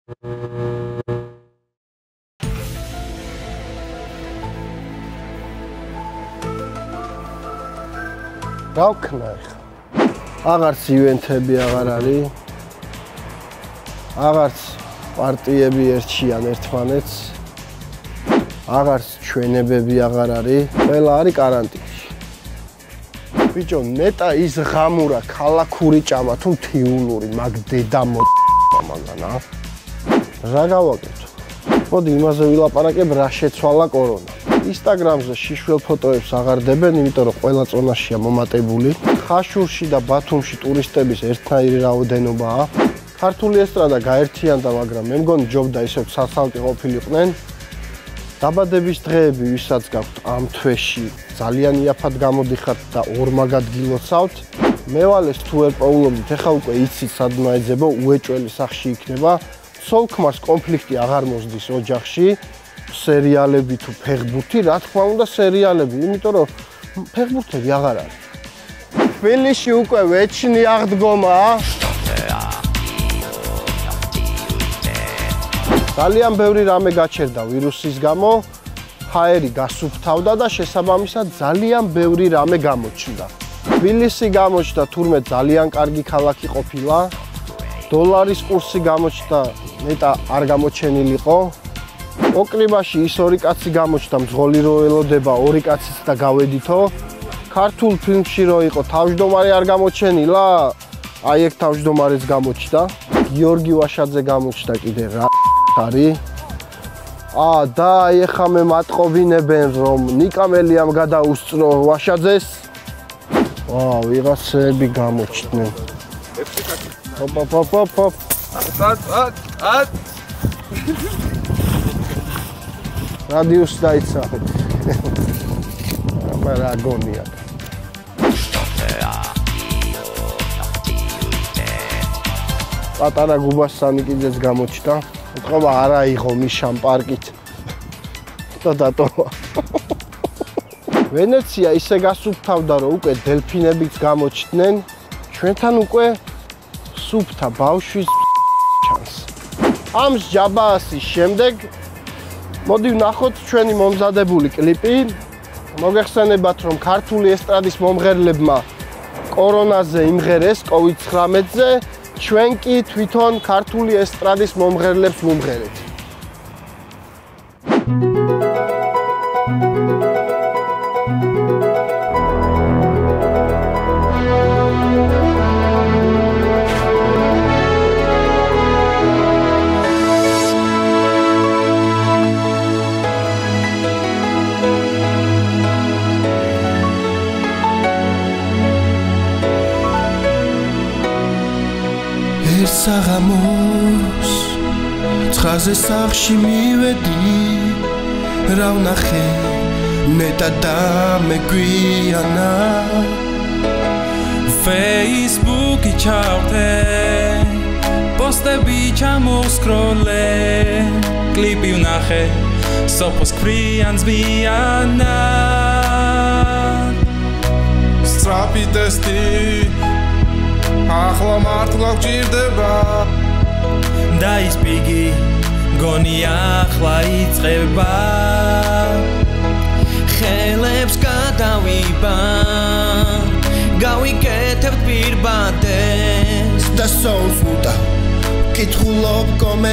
რა ვქნა ახლა? აღარც ივენთები აღარ არის. აღარც პარტიები ერჩიან ერთმანეთს. აღარც ჩვენებები აღარ არის. ყველა არის კარანტინში. ბიჭო, ნეტა ის ღამურა ქალაქური ჭამა თუ მთიულური, მაგ დედა მაგან, ა? რა გავაკეთო? მოდი იმაზე ვილაპარაკებ, რა შეცვალა კორონა. Instagram-ზე შიშველ ფოტოებს აღარ დებენ, იმიტომ რომ ყველა წონაშია მომატებული. ხაშურში და ბათუმში ტურისტების ერთნაირი რაოდენობაა. ქართული ესტრადა გაერთიანდა, მაგრამ მე მგონი ჯობდა ისევ სასალტი ყოფილიყვნენ. დაბადების დღეები, ვისაც გაქვთ ამ თვეში, ძალიან იაფად გამოდიხართ და ორმაგად გილოცავთ. მევალეს თუ ვერ პოულობდით, ეხა უკვე იცით სადმა ეძებო, უეჭველი სახში იქნება. სოლქმარს კონფლიქტი აღარ მოსდის ოჯახში. სერიალები თუ ფეხბურთი, რა თქმა უნდა სერიალები, იმიტომ რომ ფეხბურთები აღარ არის. თბილისში უკვე ვეჩნი აღდგომა. ძალიან ბევრი რამე გაჩერდა ვირუსის გამო, ჰაერი გასუფთავდა და შესაბამისად ძალიან ბევრი რამე გამოჩნდა. თბილისი გამოჩნდა თურმე ძალიან კარგი ქალაქი ყოფილა. დოლარის კურსი გამოჩნდა, ნეტა არ გამოჩენილიყო. ოკრიბაში ის ორი კაცი გამოჩნდა, მძღოლი რო ელოდება, ორი კაციც და გავედითო. ქართულ ფილმში რო იყო თავმჯდომარე არ გამოჩენილა, აი ეგ თავმჯდომარეც გამოჩნდა. გიორგი ვაშაძე გამოჩნდა კიდე რა არის. და ეხა მე მატყობინებენ რომ ნიკამელიამ გადაუსწრო ვაშაძეს. ვიღაცები გამოჩნდნენ. ოპ. რადიუსს დაიცა. რა გონია. პატარა გუბას სანიკიძეც გამოჩნდა. ეთყობა არა იღო მიშამ პარკით. და დატოვა. ვენეცია ისე გასუფთავდა რომ უკვე დელფინებიც გამოჩნდნენ. ჩვენთან უკვე სუფთა ბავშვის ჩანს. ამ ჯაბაასის შემდეგ მოდი ვნახოთ ჩვენი მომზადებული კლიპი. მოგეხსენებათ რომ ქართული ესტრადის მომღერლებმა კორონაზე იმღერეს COVID-19-ზე, ჩვენ კი თვითონ ქართული ესტრადის მომღერლებს ვუმღერეთ. საღამოს ცხაზე სახში მივედი რა ვნახე ნეტა და მეგვიანა Facebook-ი ჩავდე პოსტები ჩამოსკროლე კლიპი ვნახე სოფოს ქრიან ზვიანა სწრაფი ტესტი ახლა მართლა გჭირდება და ის პიგი გონი ახლა იწყება ხელებს გადავიბან გავიკეთებ პირბადეს და სოულს ვუტა კითხულობ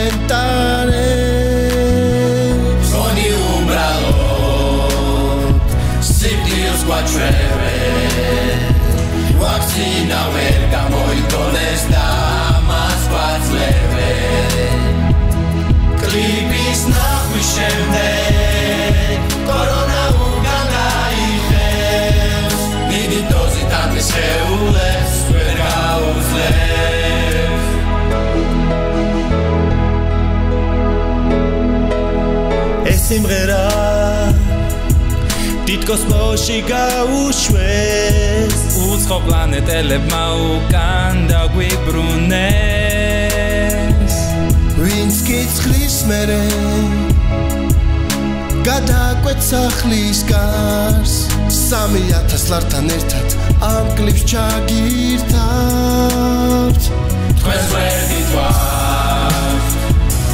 კომენტარებს გონი უბრალოდ სიკვდილს გვაჩვევენ ვაქცინა ვერ გამოიგონეს და მას გვაძლევენ კლიპის ნახვის შემდეგ კორონა უკან დაიხევს დიდი დოზით ამის შეულებს ვერ გაუძლებს ეს სიმღერა დიდ კოსმოსში გაუშვეს უცხო პლანეტელებმა უკან დაგვიბრუნეს ვინც კიცხლის მერე გადაკვეთ სახლის გარს 3000 ლართან ერთად ამ კლიპს ჩაგირთავთ თქვენს ვერ გითვალთ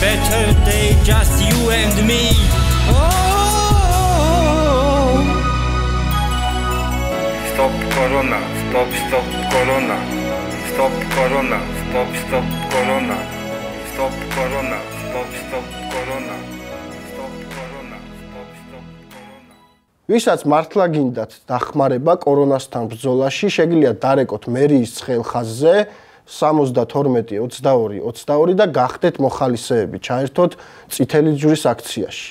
better day, just you and me. Stop Corona, stop Corona. Stop Corona, stop Corona. Stop Corona, stop Corona. Stop Corona, stop Corona. ვისაც მართლა გინდათ დახმარება კორონასთან ბრძოლაში, შეგიძლიათ დარეკოთ მერიის ცხელხაზზე 72-22-22 და გახდეთ მოხალისეები, ჩაერთოთ წითელი ჯვრის აქციაში.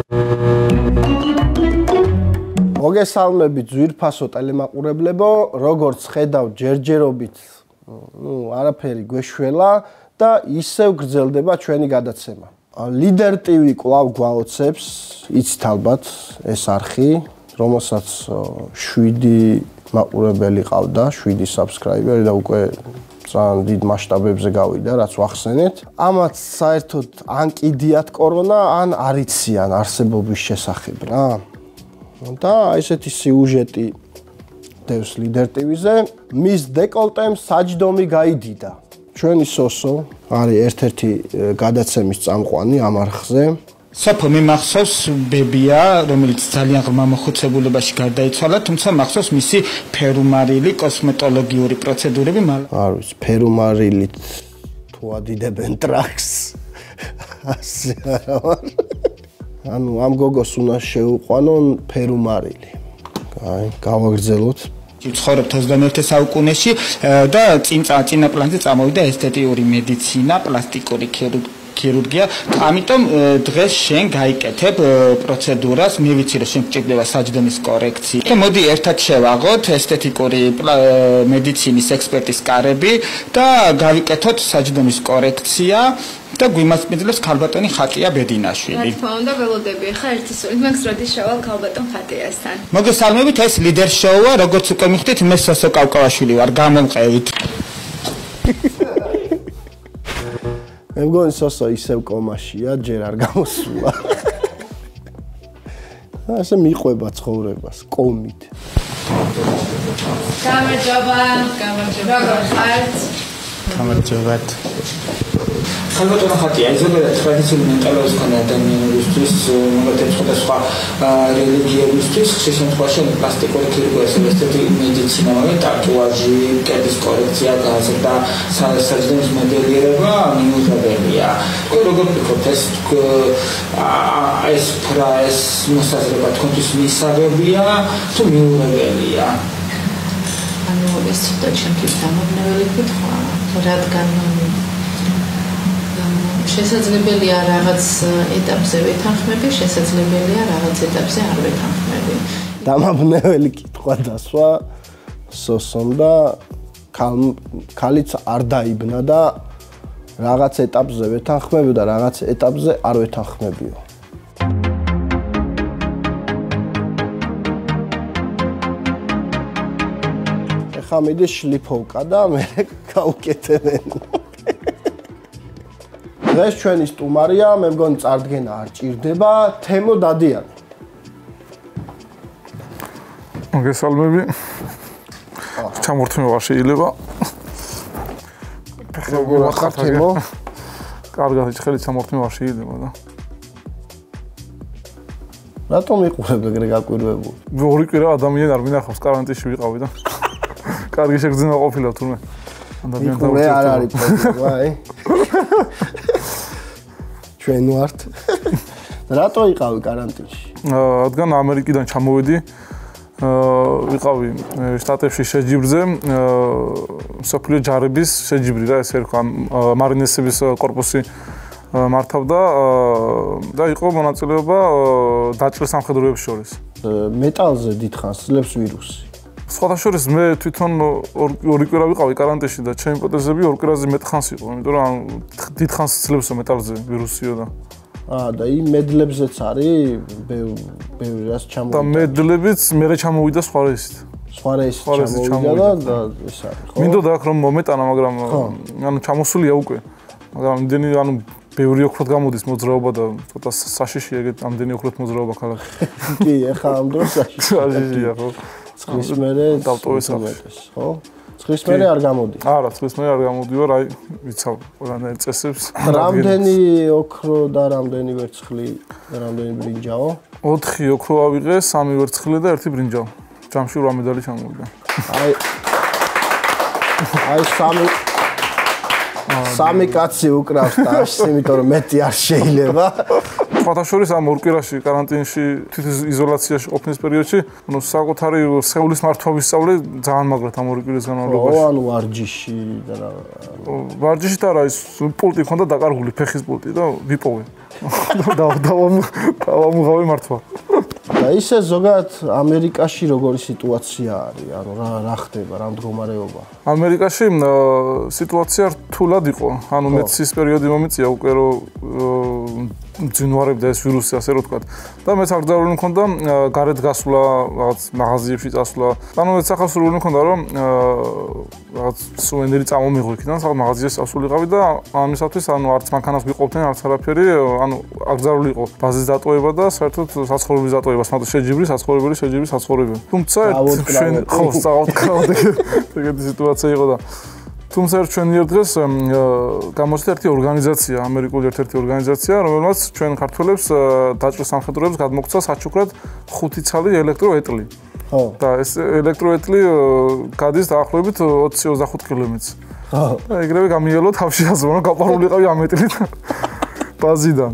მოგესალმებით ძვირფასო ტელემაყურებლებო, როგორც ხედავთ ჯერჯერობით, არაფერი გვეშველა და ისევ გრძელდება ჩვენი გადაცემა. Leader TV კვლავ გვაოცებს, იცით ალბათ ეს არხი, რომელსაც 7 მაყურებელი ყავდა, 7 subscriber და უკვე ძალიან დიდ მასშტაბებზე გავიდა, რაც ვახსენეთ. ამათ საერთოდ ან კიდიათ კორონა, ან არ იციან არსებობის შესახებ რა. და ესეთი სიუჟეტი დევს Leader TV-ზე, მის დეკოლტემ საჯდომი გაიდიდა. ჩვენი სოსო არის ერთ-ერთი გადაცემის წამყვანი ამ არხზე. სოფო მე მახსოვს ბებია, რომელიც ძალიან ღრმა მოხუცებულებაში გარდაიცვალა, თუმცა მახსოვს მისი ფერუმარილი კოსმეტოლოგიური პროცედურები არ ვიცი, ფერუმარილით თუ ადიდებენ ტრაქს. ასე არა ვარ. ანუ ამ გოგოს უნდა შეუყვანონ ფერუმარილი. აი, გავაგრძელოთ. ცხოვრობთ 21 საუკუნეში და წინა პლანზე წამოვიდა ესთეტიური მედიცინა, პლასტიკური ქირურგია. ამიტომ დღეს შენ გაიკეთებ პროცედურას, მე ვიცი რომ შენ გჭირდება საჯდომის კორექცია. და მოდი ერთად შევაღოთ ესთეტიკური მედიცინის ექსპერტის კარები და გავიკეთოთ საჯდომის კორექცია. და გვიმასპინძლებს ქალბატონი ხატია ბედინაშვილი. რა თქმა უნდა, ველოდები ხა ერთი სული მაქვს როდის შევალ ქალბატონ ხატიასთან. მოგესალმებით, ეს ლიდერ შოუა, როგორც უკვე მიხვდით, მე სოსო კავკავაშვილი ვარ, გამომყევით. მე მგონი სოსო ისევ კომაშია, ჯერ არ გამოსულა. ასე მიყვება ცხოვრებას კომით. გამარჯობა, როგორ ხართ? გამარჯობათ. ქალბატონო ხატია, ზოგადად ტრადიციული მენტალობის მქონე ადამიანებისთვის, მაგალითად სხვადასხვა რელიგიებისთვის, ხშირ შემთხვევაში პლასტიკური ქირურგია, ესთეტიკური მედიცინა, ტატუაჟი, კედის კორექცია, გაზრდა, საჯდომის მოდელირება მიუღებელია. როგორ ვფიქრობთ, ეს მოსაზრება თქვენთვის მისაღებია თუ მიუღებელია? ანუ ეს ცოტა ჩემთვის დამაბნეველი კითხვა, რადგან შესაძლებელია რაღაც ეტაპზე ვეთანხმები, შესაძლებელია რაღაც ეტაპზე არ ვეთანხმები. დამაბნეველი კითხვა დასვა სოსომ და ქალიც არ დაიბნა და რაღაც ეტაპზე ვეთანხმები და რაღაც ეტაპზე არ ვეთანხმებიო. ეხლა მიდის შლიფოვკა და მე გავუკეთებენ. დღეს ჩვენი სტუმარია, მე მგონი წარდგენა არ ჭირდება, თემო დადიანი. მოგესალმები. ჩამორთმევა შეიძლება. როგორ ახარ თემო? კარგად, ხელით ჩამორთმევა შეიძლება და. რატომ იყურებ ეგრე გაკვირვებული? ორი კვირა ადამიანი არ მინახავს, კარანტინში ვიყავი და. კარგი შეგრძნება ყოფილა თურმე. მე არ არის პრობლემა, აი. ჩვენ ვართ. რატო იყავი კარანტინში? რადგან ამერიკიდან ჩამოვედი. ვიყავი შტატებში შეჯიბრზე, მსოფლიო ჯარების შეჯიბრი რა ესე ვქვა, მარინესების კორპუსი მართავდა და იყო მონაწილეობა დაჭრილ სამხედროებს შორის. მეტალზე დიდხანს ძლებს ვირუსი. სხვადასხვა მე თვითონ ორი კვირა ვიყავი კარანტინში და ჩემი ჰიპოთეზები ორ კვირაზე მეტხანს იყო, იმიტომ რომ დიდხანს ცლებსო მეტალზე ვირუსიო და და იმ მედლებზეც არის ბევრი რას ჩამოვიდა. და მედლებიც მერე ჩამოვიდა სხვა რეისით. სხვა რეისით ჩამოვიდა და ეს არის, ხო? მინდოდა აქ რომ მომეტანა, მაგრამ ანუ ჩამოსულია უკვე. მაგრამ იმდენი ანუ ბევრი ოქროთ გამოდის მოძრაობა და ცოტა საშიშია ეგეთ ამდენი ოქროთ მოძრაობა ქალაქში. კი, ეხლა ამ დროს საშიშია. საშიშია, ხო? წყლის მერე დავტოვეს ახლა, ხო? Ცხრის მერე არ გამოდი. არა, ცხრის მერე არ გამოდივარ, აი ვიცავ ყველანაირ წესებს. რამდენი ოქრო და რამდენი ვერცხლი და რამდენი ბრინჯაო? 4 ოქრო ავიღე, 3 ვერცხლი და 1 ბრინჯაო. ჯამში 8 მედალი ჩამოვიდა. აი სამი კაცი უკრავს ტაშს, იმიტომ რომ მეტი არ შეიძლება. ფათაშორის ამ 2 კვირაში კარანტინში, თვითიზოლაციაში ყოფნის პერიოდში, ანუ საკუთარი სხეულის მართვა ვისწავლე ძალიან მაგრად ამ 2 კვირის განმავლობაში. ანუ ვარჯიში და რა. ვარჯიში და რა ის პულტი ქონდა დაკარგული, ფეხის პულტი და ვიპოვე. დავამუღავი მართვა. და ისე ზოგადად ამერიკაში როგორი სიტუაცია არის? ანუ რა ხდება, რა მდგომარეობა? ამერიკაში სიტუაცია რთულად იყო. ანუ მეც ის პერიოდი მომიწია უკვე რომ ძინვარებდა ეს ვირუსი, ასე რომ ვთქვათ. და მეც აღძარული მქონდა გარეთ გასვლა, რაღაც მაღაზიებში წასვლა. ანუ მეც ახალ სურვილი მქონდა რომ რაღაც სუვენირი წამომიღო იქიდან, რაღაც მაღაზიაში წასულიყავი და ამისათვის ანუ არც მანქანას ვიყოფდნენ, არც არაფერი, ანუ აღძარული იყო ბაზის დატოვება და საერთოდ საცხოვრებლის დატოვება, შეჯიბრი, საცხოვრებელი, შეჯიბრი, საცხოვრებელი. თუმცა ჩვენ ხო სწავლობთ ეგეთი სიტუაცია იყო და თუმცა ჩვენ ერთ დღეს გამოსცა ერთი ორგანიზაცია, ამერიკული ერთ-ერთი ორგანიზაცია, რომელმაც ჩვენ ქართველებს დაჭრილ სამხედროებს გადმოგცა საჩუქრად 5 ცალი ელექტროეტლი. ხო. და ეს ელექტროეტლი გადის დაახლოებით 20-25 კილომეტრს. ხო. და ეგრევე გამიელო თავში აზროვნო, გაყვარულიყავი ამ ეტლით ბაზიდან.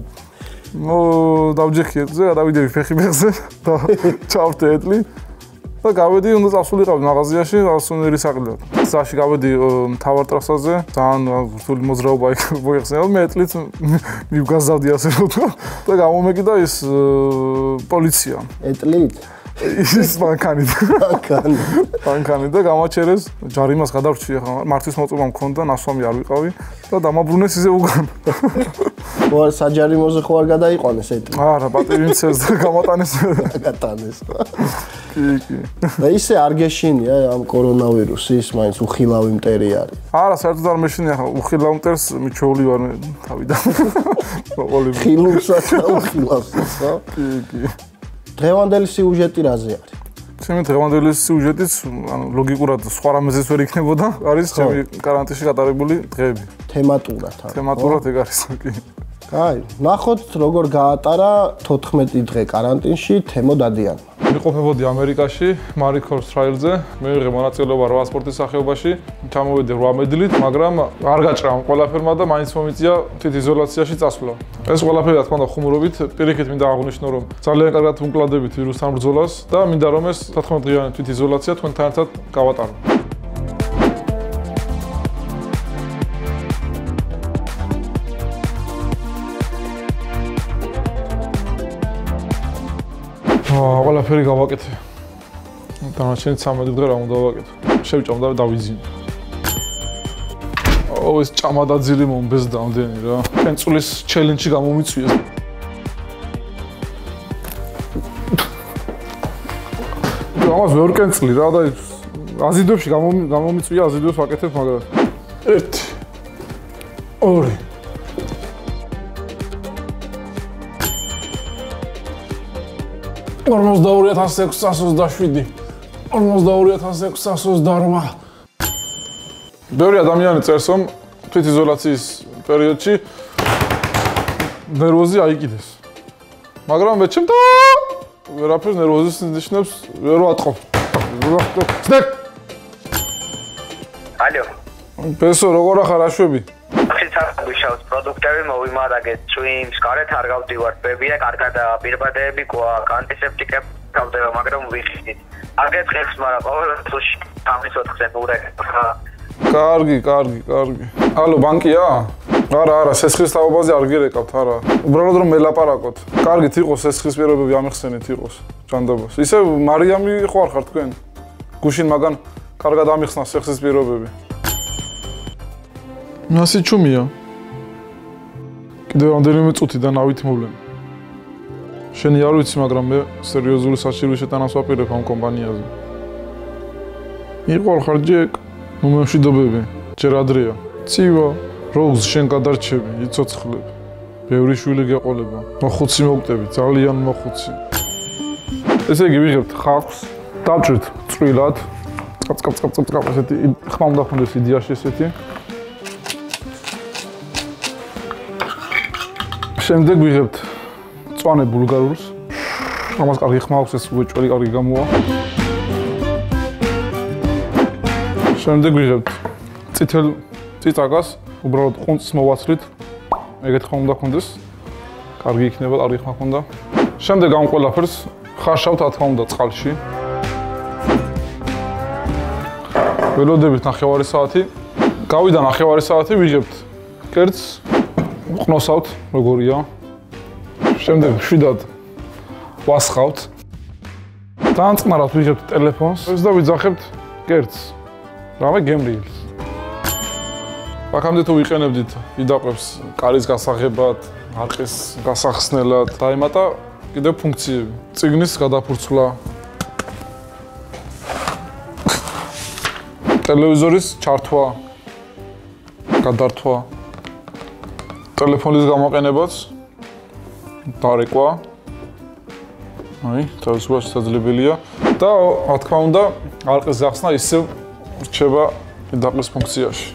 დავჯექი ეტლზე, გადავიდები ფეხზე და ჩავდე ეტლი. და გავედი, უნდა წასულიყავი მაღაზიაში, სუვენირის საყიდად. გზაში გავედი მთავარ ტრასაზე, ძალიან რთული მოძრაობა იქ მოიხსენა, მე ეტლით მივგაზავდი ასე რომ ვთქვა და გამომეკიდა ის პოლიცია. ეტლით? ის მანქანით და გამაჩერეს, ჯარიმას გადავრჩი ახლა, მართვის მოწმობა მქონდა, ნასვამი არ ვიყავი და დამაბრუნეს ისე უგან. ხო, საჯარიმოზე ხო არ გადაიყვანეს ეტლი? არა, პატივი მცეს და გამოტანეს. გატანეს. კი. და ისე არ გეშინია ამ კორონავირუსის, მაინც უხილავი მტერი არის. არა, საერთოდ არ მეშინია, ახლა უხილავ მტერს მიჩეული ვარ თავიდან. ხილულსაც და უხილავსაც, ხო? კი. დღევანდელი სიუჟეტი რაზე არის? ჩემი დღევანდელი სიუჟეტიც, ანუ ლოგიკურად სხვა რამეზეც ვერ იქნებოდა, არის ჩემი კარანტინში გატარებული დღეები. თემატურად. თემატურად ეგ არის, კი. აი, ნახოთ როგორ გაატარა 14 დღე კარანტინში თემო დადიანმა. ვიყოფებოდი ამერიკაში, მარიკორს ტრაილზე, მივიღე მონაწილეობა 8 სპორტის სახეობაში, ჩამოვედი 8 მედლით, მაგრამ არ გაჭრა ამ ყველაფერმა და მაინც მომიწია თვითიზოლაციაში წასვლა. ეს ყველაფერი რა თქმა უნდა ხუმრობით, პირიქით მინდა აღვნიშნო, რომ ძალიან კარგად ვუმკლადებით ვირუსთან ბრძოლას და მინდა რომ ეს 14 დღიანი თვითიზოლაცია თქვენთან ერთად გავატარო. ყველაფერი გავაკეთე. დანარჩენი 13 დღე რა უნდა ვაკეთო. შევჭამ და დავიზინე. ეს ჭამადაძილი მომბეზდა ამდენი რა. პენწულის ჩელენჯი გამომიწვიეს. ამას ვერ კენწლი რა და აზიდებში გამომიწვია, აზიდებს ვაკეთებ, მაგრამ 1 2 42,627 42,628 ბევრი ადამიანი წერს რომ თვითიზოლაციის პერიოდში ნერვოზი აიკიდეს. მაგრამ მე ჩემ და ვერაფერს ნერვოზის ნიშნებს ვერ ვატყობ. ალო. პესო, როგორ ახარ აშვები? ვიშავს პროდუქტები მოვიმარაგეთ, ჭვიმს, კარეთ არ გავდივარ, ბებია, კარგად პირბადეები გვაქვს, ანტისეპტიკები გავდება, მაგრამ ვიხიდით. არ გეწყებს, მაგრამ ყოველთვის 14-ზე ნურეკ. კარგი. ალო, ბანკია? არა, სესხის თაობაზე არ გირეკავთ, არა. უბრალოდ რომ მელაპარაკოთ. კარგით იყოს სესხის პირობები ამიხსენით იყოს ჯანდაბას. ისე მარიამი ხო არ ხარ თქვენ? გუშინ მაგან კარგად ამიხსნა სესხის პირობები. ნასი ჩუმია. კიდევ რამდენიმე წუთი და ნავით მოვლენ. შენი არ ვიცი, მაგრამ მე სერიოზული საჭირო შეტანას ვაპირებ ამ კომპანიაზე. იყო ხარ ჯეკ, ნუ მემშვიდობები, ჯერ ადრეა. ცივა, როუზ შენ გადარჩები, იცოცხლებ. ბევრი შვილი გეყოლება. მოხუცი მოგტები, ძალიან მოხუცი. ესე იგი ვიღებთ ხალხს, დავჭრით წვრილად, წკაპ ესეთი ხმა უნდა ხონდეს იდეაში ესეთი. შემდეგ ვიღებთ მწვანე ბულგარულს. ამას კარგი ხმა აქვს, ეს უეჭველი კარგი გამოვა. შემდეგ ვიღებთ წითელ წიწაკას, უბრალოდ ყუნწს მოვაცვლით. ეგეთ ხმა უნდა ხონდეს. კარგი იქნება, კარგი ხმა ხონდა. შემდეგ ამ ყველაფერს ხარშავთ, რა თქმა უნდა, წყალში. ველოდებით 9 საათი. გავიდა 9 საათი, ვიღებთ კერძს, ყნოსავთ, როგორია. შემდეგ შვიდად ვასხავთ. დაანწყნარად ვიღებთ ტელეფონს და ვიძახებთ კერძს. რამე გემრიელს. აქამდე თუ ვიყენებდით იდაყვებს კარის გასაღებად, არყის გასახსნელად, დაემატა კიდევ ფუნქციები. წიგნის გადაფურცვლა. ტელევიზორის ჩართვა, გადართვა, ტელეფონის გამოყენებაც, დარეკვა. აი, თავისუფლად შესაძლებელია და რა თქმა უნდა, არყის გახსნა ისევ რჩება იდაყვის ფუნქციაში.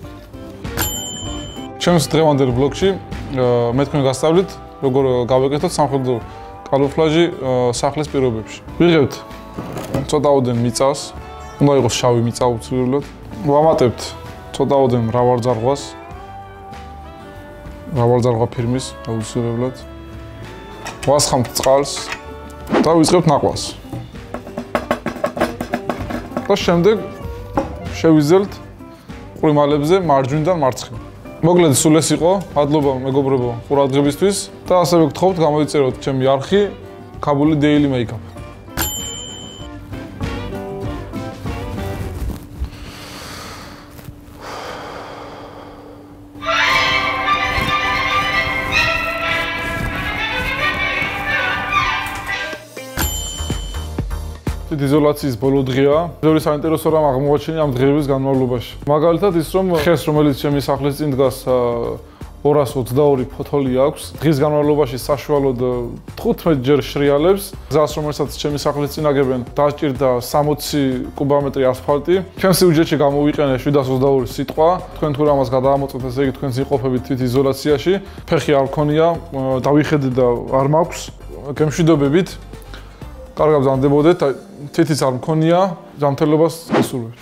ჩემს დღევანდელ ბლოგში მე თქვენ გასწავლით, როგორ გავეკეთოთ სამხედრო კამუფლაჟი სახლის პირობებში. ვიღებთ ცოტაოდენ მიწას, უნდა იყოს შავი მიწა უცვლელად. ვამატებთ ცოტაოდენ მრავალძარღვას. მრავალძარღვა ფირმის აუცილებლად. ვასხამთ წყალს და ვიწყებთ ნაყვას. და შემდეგ შევიზელთ ყრიმალებზე მარჯვნიდან მარცხნივ. მოკლედ სულ ეს იყო. მადლობა მეგობრებო ყურადღებისთვის და ასევე გთხოვთ გამოიწეროთ ჩემი არხი ქაბული Daily Makeup. იზოლაციის ბოლო დღეა. ბევრი საინტერესო რამ აღმოაჩინე ამ დღეების განმავლობაში. მაგალითად ის რომ ხეს რომელიც ჩემი სახლის წინ დგას 222 ფოთოლი აქვს. დღის განმავლობაში საშუალოდ 15 ჯერ შრიალებს. გზას რომელსაც ჩემი სახლის წინ აგებენ დაჭირდა 60 კუბომეტრი ასფალტი. ჩემ სიუჯეტში გამოვიყენე 722 სიტყვა. თქვენ თუ რამას გადაამოწმეთ, ესე იგი თქვენ იმყოფებით თვით იზოლაციაში. ფეხი არ მქონია, დავიხედე და არ მაქვს. გემშვიდობებით. კარგად ბრძანდებოდეთ, თითიც არ მქონია, ჯანმრთელობას გესურვებთ.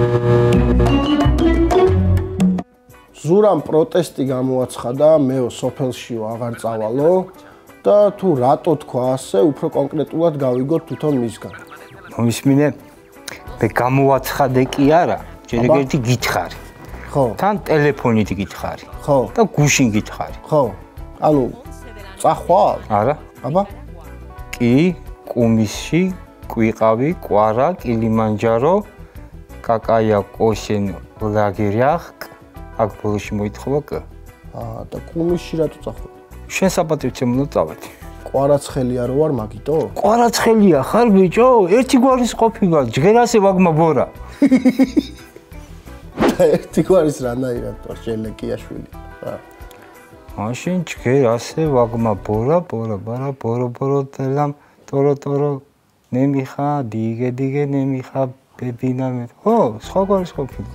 ზურამ პროტესტი გამოაცხადა, მეო სოფელშიო აღარ წავალო და თუ რატო თქვა ასე, უფრო კონკრეტულად გავიგოთ თვითონ მისგან. მომისმინე, მე გამოაცხადე კი არა, ჯერეგერთი გითხარი. ხო. თან ტელეფონით გითხარი. ხო. და გუშინ გითხარი. ხო. ანუ წახვალ? არა. აბა? კი, კუმისში, კვიყავი, კვარა, კილიმანჯარო, კაკაია, კოშენ, ლაგერიახ, აქ ბოლოში მოითხოვა კ. და კუმისში რატო წახვედი? შენ საპატივცემ უნდა წავედი. კვარაცხელია რო არ მაგიტო? კვარაცხელია ხარ ბიჭო? ერთი გვარის ყოფილი, ჯგერასე ვაგმა ბორა. ერთი გვარის რანაირად ვარ ჟელეკიაშვილი. მაშინ ჯგერასე ვაგმა ბორა, ბორო დელამ торо ნემიხა, დგე ნემიხა, ბებინამე. ხო, სხვა გვარის ყოფილი.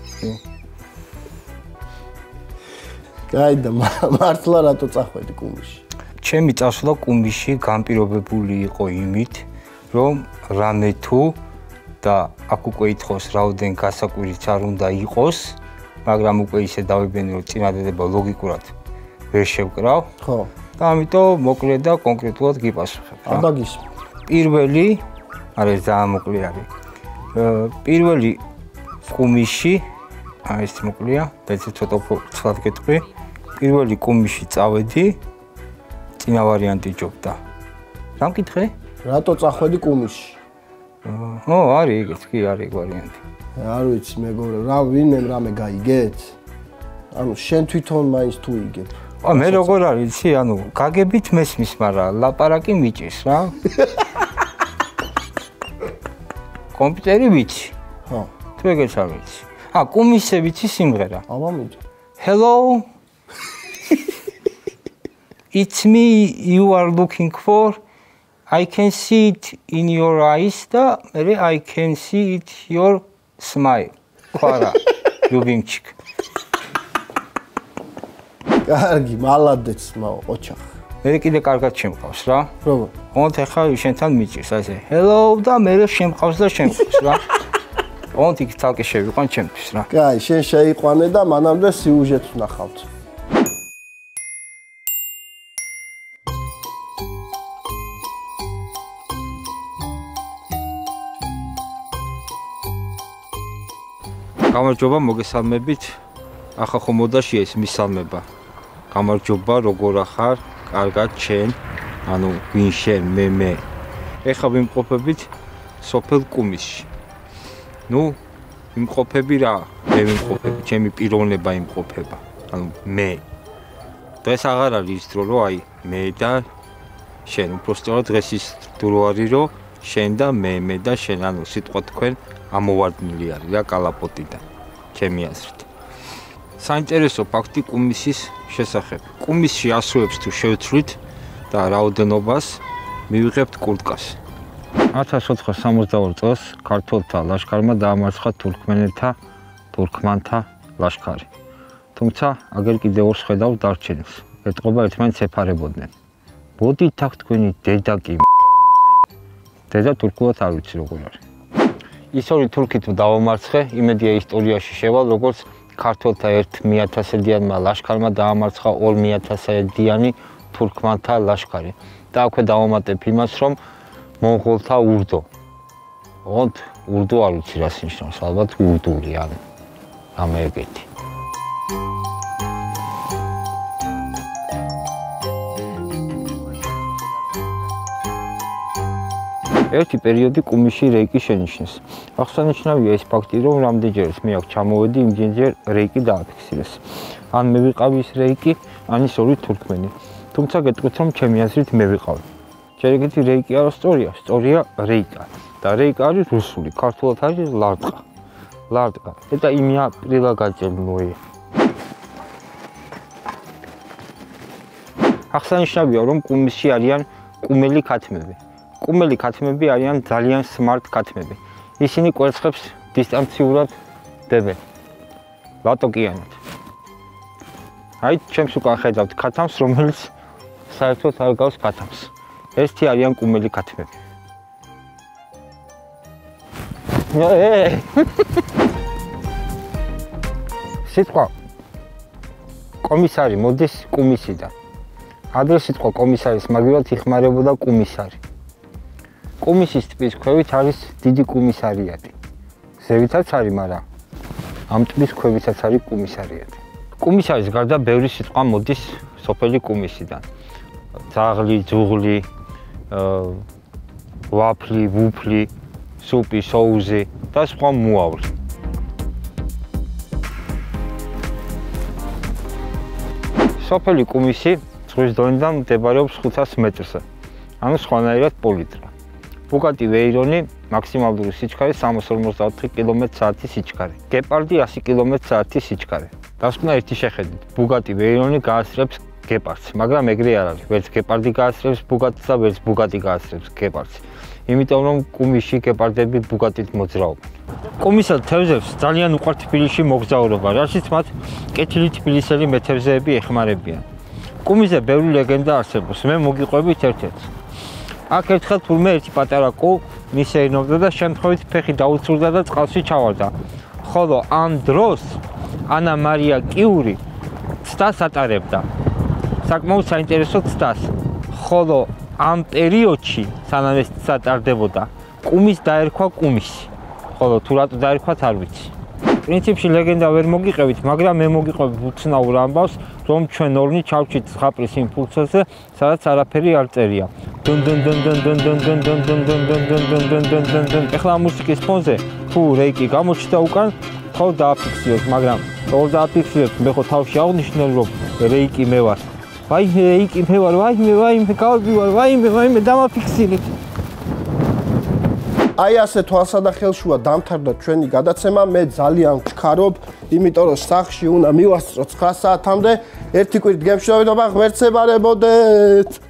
გაიდა მართლა რატო წახვედი კუმისში? ჩემი წასვლა კუმისში განპირობებული იყო იმით, რომ რამე თუ და აქ უკვე ითხოვს რაოდენ გასაკვირიც არ უნდა იყოს, მაგრამ უკვე ისე დავიბენე რომ წინადადება ლოგიკურად ვერ შევკრავ. ხო. და ამიტომ მოკლედ და კონკრეტულად გიპასუხებ. აბა გისმ. პირველი არის ძალიან მოკლე არის. პირველი კუმისში აი ეს მოკლეა, და ცოტა ცუდად გეტყვი. პირველი კუმისში წავედი, წინა ვარიანტი ჯობდა. რა მკითხე? რატო წახვედი კუმისში? ო, არის ეგეც, კი არის ვარიანტი. არ ვიცი მეგობრებო, რა ვინმემ რამე გაიგეთ? ანუ შენ თვითონ მაინც თუ იგებ. მე როგორ არის, იცი, ანუ გაგებით მესმის, მაგრამ ლაპარაკი მიჭის რა. კომპიუტერი ვიცი. ხო. თუ ეგეც არ ვიცი. კუმისზე ვიცი სიმღერა. აბა მიჭი. Hello. It's me you are looking for. I can see it in your eyes და I can see it your Smile. Kvara. Ljubimčik. კარგი, მალადეც, ოჩახ. მე კიდე კარგად შემყავს რა. როგორ? ოღონდ ახლა შენთან მიჭირს ასე. Hello და მე შემყავს და შემყავს რა. ოღონდ იქ თალკე შევიყვან ჩემთვის რა. კაი, შენ შეიყვანე და მანამდე სიუჟეტს ვნახავთ. გამარჯობა, მოგესალმებით. ახლა ხომ მოდაშია ეს მისალმება. გამარჯობა, როგორ ახარ? კარგად, შენ? ანუ ვინ შენ, მე. ეხლა ვიმყოფებით სოფელ კუმისში. ნუ, ვიმყოფები რა? მე ვიმყოფები, ჩემი პიროვნება იმყოფება. ანუ მე. დღეს აღარ არის ის დრო, რომ აი, მე და შენ, უბრალოდ დღეს ის დრო არის, რომ შენ და მე და შენ, ანუ სიტყვა თქვენ ამოვარდნილი არის რა კალაპოტიდან, ჩემი აზრით. საინტერესო ფაქტი კუმისის შესახებ. კუმისში ასოებს თუ შევცვლით და რაოდენობას მივიღებთ კურტკას. 1462 წელს ქართველთა ლაშქარმა დაამარცხა თურქმანთა ლაშქარი. თუმცა აგერ კიდევ ორს ხედავ დარჩენილს. ეტყობა ერთმანეთს ეფარებოდნენ. მოდით აქ თქვენი დედა კი დედა თურქულად არ ვიცი როგორ არის. ის ორი თურქი თუ დავამარცხე, იმედია ისტორიაში შევალ, როგორც ქართველთა 1000-დიანმა ლაშქარმა დაამარცხა 2000-დიანი თურქმანთა ლაშქარი. და აქვე დავამატებ იმას, რომ მონღოლთა ურდო. ოღონდ ურდო არ ვიცი რას ნიშნავს, ალბათ ურდული ან რამე ეგეთი. ერთი პერიოდი კუმისში რეიკი შენიშნეს. აღსანიშნავია ის ფაქტი, რომ რამდენჯერაც მე აქ ჩამოვედი, იმდენჯერ რეიკი დააფიქსირეს. ან მე ვიყავი ის რეიკი, ან ის ორი თურქმენი. თუმცა გეტყვით, რომ ჩემი აზრით მე ვიყავი. ჯერეგეთი რეიკი არა სწორია, სწორია რეიკა. და რეიკა არის რუსული, ქართულად არის ლარდყა. ლარდყა. და იმია პრილაგაჭელნოე. აღსანიშნავია, რომ კუმისში არიან კუმელი ქათმები. კუმელი ქათმები არიან ძალიან smart ქათმები. ისინი კვერცხებს დისტანციურად დებენ. ლატოკიანად. აი, ჩემს უკან ხედავთ ქათამს, რომელიც საერთოდ არ გავს ქათამს. ესეთი არიან კუმელი ქათმები. სიტყვა კომისარი მოდის კუმისიდან. ადრე სიტყვა კომისარის მაგივრად იხმარებოდა კუმისარი. კუმისის ტბის ქვევით არის დიდი კუმისარიადი. ზევითაც არის, მაგრამ ამ ტბის ქვევითაც არის კუმისარიადი. კუმისარის გარდა ბევრი სიტყვა მოდის სოფელი კუმისიდან. ძაღლი, ძუღლი, ვაფლი, ვუფლი, სუპი, სოუზი და სხვა მოავლი. სოფელი კუმისი ზღვის დონიდან მდებარეობს 500 მეტრზე, ანუ სხვანაირად პოლიტრა. ბუგატი ვეირონი მაქსიმალური სიჩქარე 354 კმ/სთ სიჩქარე. გეპარდი 100 კმ/სთ სიჩქარე. დასკვნა ერთი შეხედვით. ბუგატი ვეირონი გაასწრებს გეპარდს, მაგრამ ეგრე არ არის. ვერც გეპარდი გაასწრებს ბუგატს და ვერც ბუგატი გაასწრებს გეპარდს. იმიტომ რომ კუმისში გეპარდები ბუგატით მოძრაობენ. კუმისა თევზებს ძალიან უყვართ თბილისში მოგზაურობა, რაშიც მათ კეთილი თბილისელი მეთევზეები ეხმარებიან. კუმისზე ბევრი ლეგენდა არსებობს. მე მოგიყვებით ერთ-ერთს. აქ ერთხელ თურმე ერთი პატარა კუ მისეირნობდა და შემთხვევით ფეხი დაუცურდა და წყალში ჩავარდა. ხოლო ამ დროს ანა მარია კიური ცდას ატარებდა. საკმაოდ საინტერესო ცდას. ხოლო ამ პერიოდში, სანამ ეს ცდა ტარდებოდა, კუმის დაერქვა კუმისი. ხოლო თუ რატო დაერქვათ არ ვიცი. პრინციპში ლეგენდა ვერ მოგიყევით, მაგრამ მე მოგიყვებით უცნაურ ამბავს, რომ ჩვენ ორნი ჩავჭით ზღაპრის იმ ფურცელზე, სადაც არაფერი არ წერია. ეხლა ამ მუსიკის ფონზე თუ რეიკი გამოჩნდა უკან, ხო დააფიქსირეთ, მაგრამ როგორ დააფიქსირეთ, მე ხო თავში აღნიშნე, რომ რეიკი მე ვარ. ვაიმე რეიკი მე ვარ, ვაიმე გავდივარ, ვაიმე დამაფიქსირეთ. აი ასე თვალსა და ხელშუა დამთავრდა ჩვენი გადაცემა. მე ძალიან ვჩქარობ, იმიტომ რომ სახლში უნდა მივასწრო 9 საათამდე. ერთი კვირით გემშვიდობა, ღმერთსებარებოდეთ.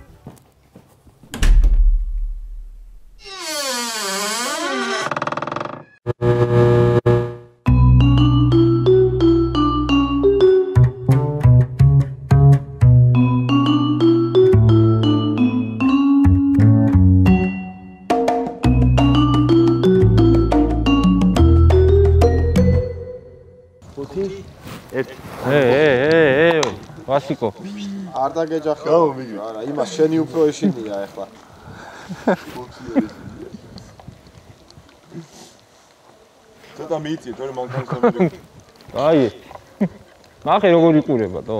ვასიკო. არ დაგეჯახე. არა, იმას შენი უფრო ეშინია ახლა. ცოტა მიიწია, თორემ მანქანას. აი. ნახე როგორ იყურება, თო.